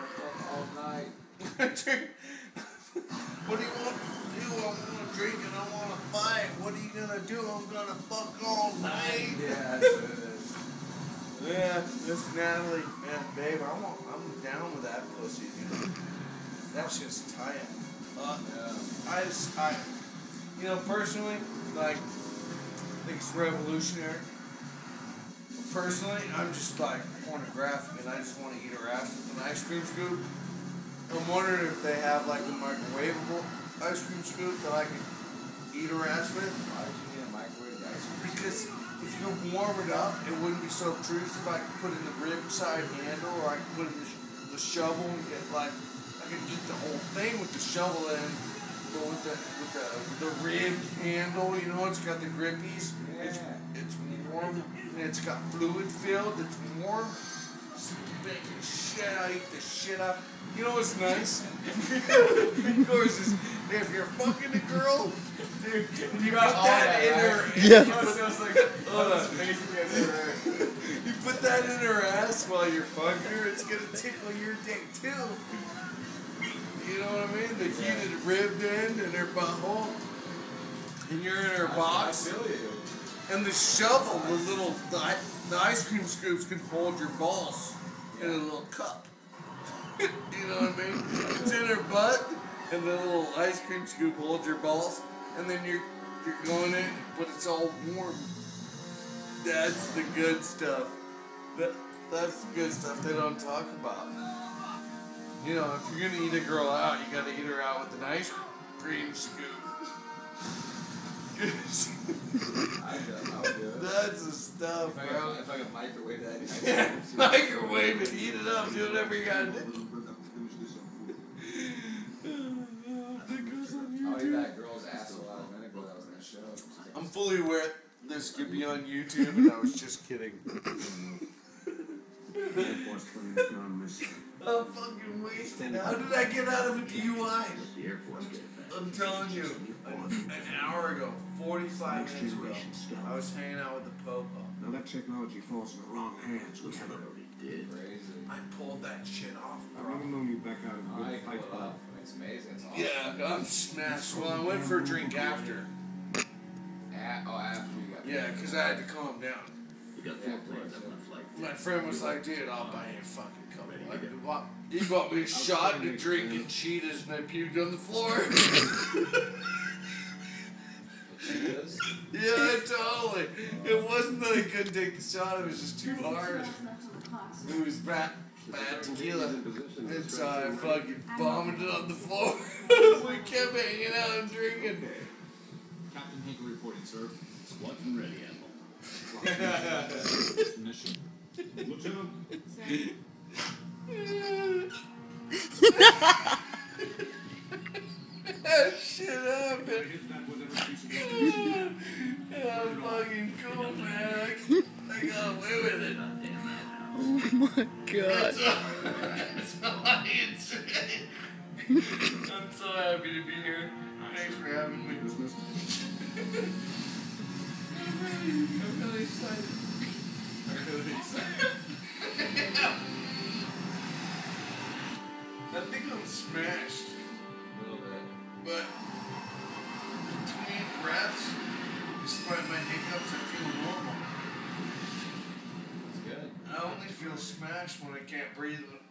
gonna fuck all night. What do you want to do? I want to drink and I want to fight. What are you gonna do? I'm gonna fuck all night. Yeah, that's what it is. Yeah, this Natalie, man, babe, I'm down with that pussy, dude. That shit's tight. Yeah. You know, personally, like, I think it's revolutionary. Personally, I'm just like pornographic and I just want to eat her ass with an ice cream scoop. I'm wondering if they have like a microwavable ice cream scoop that I can eat her ass with. Why would you need a microwave ice cream? Because if you warm it up, it wouldn't be so obtrusive. I could put in the rib side handle, or I could put in the shovel and get like, I could eat the whole thing with the shovel in, but with the rib handle, you know, it's got the grippies. Yeah. It's warm and it's got fluid filled. It's warm. Making shit, I eat the shit up. You know what's nice? Of course, is if you're fucking a girl, dude, you put that in her. Yeah. You put that in her ass while you're fucking her. It's gonna tickle your dick too. You know what I mean? The heated ribbed end in her butthole, and you're in her box. I feel you. And the shovel, the ice cream scoops can hold your balls in a little cup. You know what I mean? It's in her butt, and the little ice cream scoop holds your balls, and then you're going in, but it's all warm. That's the good stuff. That's the good stuff they don't talk about. You know, if you're gonna eat a girl out, you gotta eat her out with an ice cream scoop. I'll do it. That's the stuff, bro. If I could microwave that. Yeah, microwave it, heat it up, do whatever you gotta do. I'll eat that girl's asshole out a minute ago. That was in that show. I'm fully aware this could be on YouTube, and I was just kidding. I'm fucking wasted. How did I get out of a DUI? I'm telling you, an hour ago, 45 minutes ago, I was hanging out with the Popo. Now that technology falls in the wrong hands. We have it already did. Crazy. I pulled that shit off, I've bro. never known you back out of I good fight pull it club. off. It's amazing. It's awesome. Yeah, I'm smashed. Well, I went for a drink after. After you got. Yeah, because I had to calm down. You got Yeah, four planes up on a flight. My friend was like, dude, I'll buy you a fucking couple. He bought me a shot and a drink and Cheetos, and I puked on the floor. Cheetos? Yeah, totally. It wasn't that I couldn't take the shot, it was just too hard. It was bad tequila. And so I fucking vomited on the floor. We kept hanging out and drinking. Captain Hinkle reporting, sir. Squadron ready, Admiral. Mission. Lieutenant. That shit happened. Yeah, I'm fucking cool, man. I got away with it. Oh my god. That's all I can say. I'm so happy to be here. Thanks for having me. I'm really excited. I think I'm smashed. A little bit. But between breaths, despite my hiccups, I feel normal. It's good. I only feel smashed when I can't breathe